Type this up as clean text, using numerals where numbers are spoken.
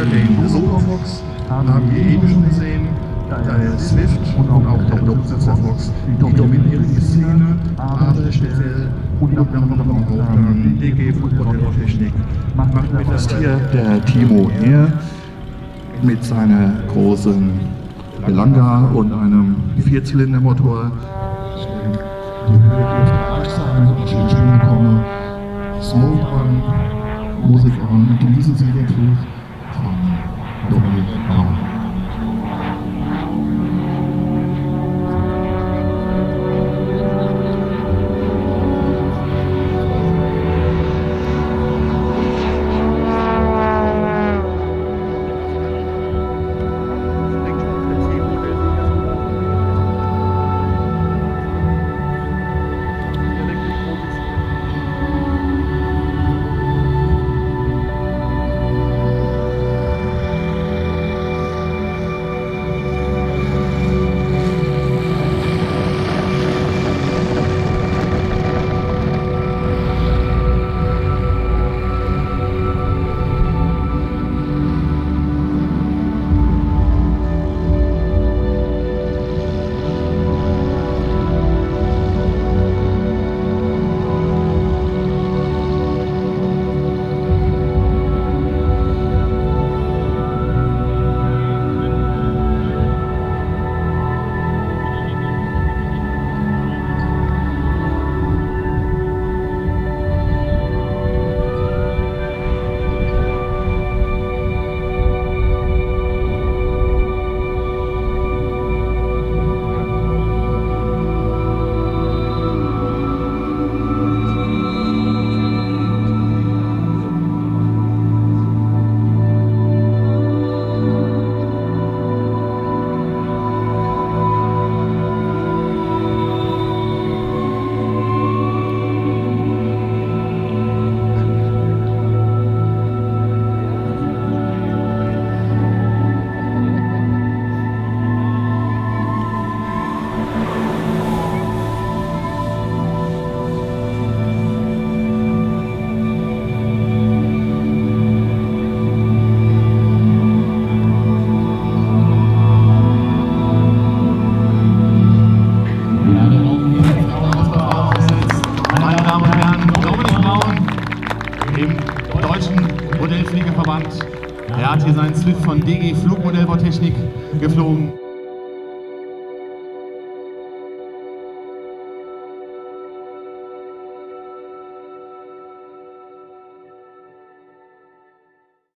den Solarfox haben wir eben schon gesehen, der Swift und auch der Doppelsitzer-Fox, die dominieren die Szene, aber speziell unter anderem auch die DG Flugmodelltechnik macht mit das hier der Timo Heer mit seiner großen Belanga und einem Vierzylindermotor. Die Höhe dürfte leicht sein, und schön Stimmen kommen. Smoke an, Musik an, und genießen Sie den Flug von Dominik Bauer. Modellfliegerverband. Er hat hier seinen Swift von DG Flugmodellbautechnik geflogen.